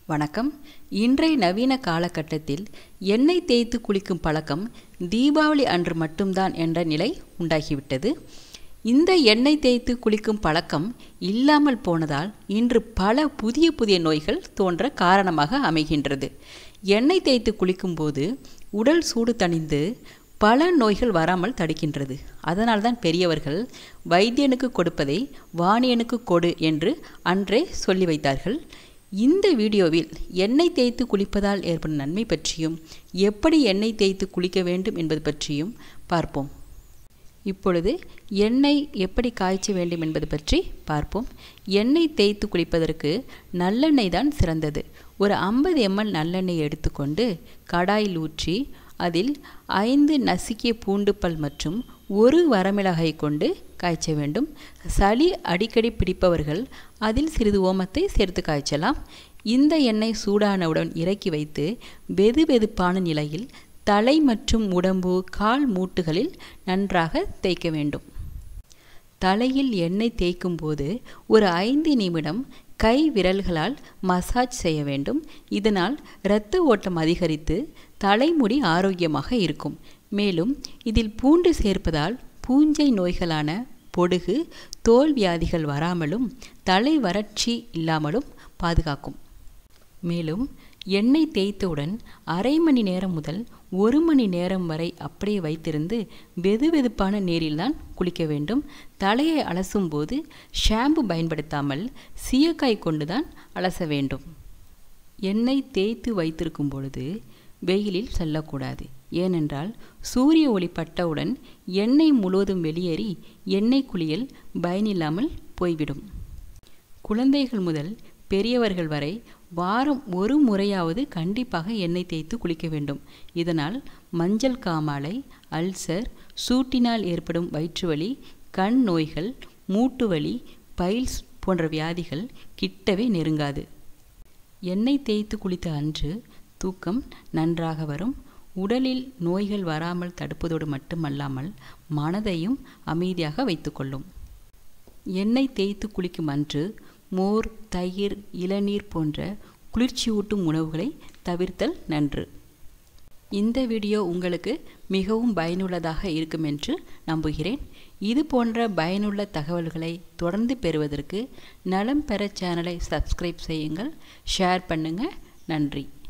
வணக்கம். இன்றைய நவீன காலகட்டத்தில் எண்ணெய் தேய்த்து குளிக்கும் பழக்கம் தீபாவளி அன்று மட்டும்தான் என்ற நிலை உண்டாகிவிட்டது. இந்த எண்ணெய் தேய்த்து குளிக்கும் பழக்கம் இல்லாமல் போனதால் இன்று பல புதிய நோய்கள் தோன்ற காரணமாக அமைகின்றது. எண்ணெய் தேய்த்து குளிக்கும்போது உடல் சூடு தணிந்து பல நோய்கள் வராமல் தடுக்கின்றது. அதனால்தான் பெரியவர்கள் வைத்தியனுக்கு கொடுப்பதை வாணியனுக்கு கொடு என்று அன்றே சொல்லி வைத்தார்கள். இந்த வீடியோவில் எண்ணெய் தேய்த்து குளிப்பதால் ஏற்படும் நன்மை பற்றியும் எப்படி எண்ணெய் தேய்த்து குளிக்க வேண்டும் என்பது பற்றியும் பார்ப்போம். இப்பொழுது எண்ணெய் எப்படி காய்ச்ச வேண்டும் என்பது பற்றி பார்ப்போம். எண்ணெய் தேய்த்து குளிப்பதற்கு நல்லெண்ணெய் தான் சிறந்தது. ஒரு 50 ml நல்லெண்ணெய் எடுத்துக்கொண்டு கடாயில் ஊற்றி அதில் 5 நசுக்கிய பூண்டு பல் மற்றும் 1 வரமிளகாய் கொண்டு காய்ச்ச வேண்டும். சளி அடிக்கடி பிடிப்பவர்கள் அதில் சிறிது ஓமத்தை சேர்த்து காய்ச்சலாம். இந்த எண்ணெய் சூடானவுடன் இறக்கி வைத்து வெதுவெதுப்பான நிலையில் தலை மற்றும் உடம்பு கால் மூட்டுகளில் நன்றாக தேய்க்க வேண்டும். தலையில் எண்ணெய் தேய்க்கும் போது ஒரு 5 நிமிடம் கை விரல்களால் மசாஜ் செய்ய வேண்டும். இதனால் இரத்த ஓட்டம் அதிகரித்து தலைமுடி ஆரோக்கியமாக இருக்கும். மேலும் இதில் பூண்டு சேர்ப்பதால் பூஞ்சை நோய்களான பொடுகு, தோல் வியாதிகள் வராமலும் தலை வறட்சி இல்லாமலும் பாதுகாக்கும். மேலும் எண்ணெய் தேய்த்தவுடன் அரை மணி நேரம் முதல் 1 மணி நேரம் வரை அப்படியே வைத்திருந்து வெதுவெதுப்பான நீரில்தான் குளிக்க வேண்டும். தலையை அலசும் போது ஷாம்பு பயன்படுத்தாமல் சீயக்காய் கொண்டுதான் அலச வேண்டும். எண்ணெய் தேய்த்து வைத்திருக்கும் பொழுது வெயிலில் செல்லக்கூடாது. ஏனென்றால் சூரிய ஒளி பட்டவுடன் எண்ணெய் முழுவதும் வெளியேறி எண்ணெய் குளியல் பயனில்லாமல் போய்விடும். குழந்தைகள் முதல் பெரியவர்கள் வரை வாரம் ஒரு முறையாவது கண்டிப்பாக எண்ணெய் தேய்த்து குளிக்க வேண்டும். இதனால் மஞ்சள் காமாலை, அல்சர், சூட்டினால் ஏற்படும் வயிற்றுவலி, கண் நோய்கள், மூட்டு வலி, பைல்ஸ் போன்ற வியாதிகள் கிட்டவே நெருங்காது. எண்ணெய் தேய்த்து குளித்த அன்று தூக்கம் நன்றாக வரும். உடலில் நோய்கள் வராமல் தடுப்பதோடு மட்டுமல்லாமல் மனதையும் அமைதியாக வைத்துக்கொள்ளும். எண்ணெய் தேய்த்து குளிக்கும் அன்று மோர், தயிர், இளநீர் போன்ற குளிர்ச்சியூட்டும் உணவுகளை தவிர்த்தல் நன்று. இந்த வீடியோ உங்களுக்கு மிகவும் பயனுள்ளதாக இருக்கும் என்று நம்புகிறேன். இது போன்ற பயனுள்ள தகவல்களை தொடர்ந்து பெறுவதற்கு நலம் பெற சேனலை சப்ஸ்கிரைப் செய்யுங்கள், ஷேர் பண்ணுங்கள். நன்றி.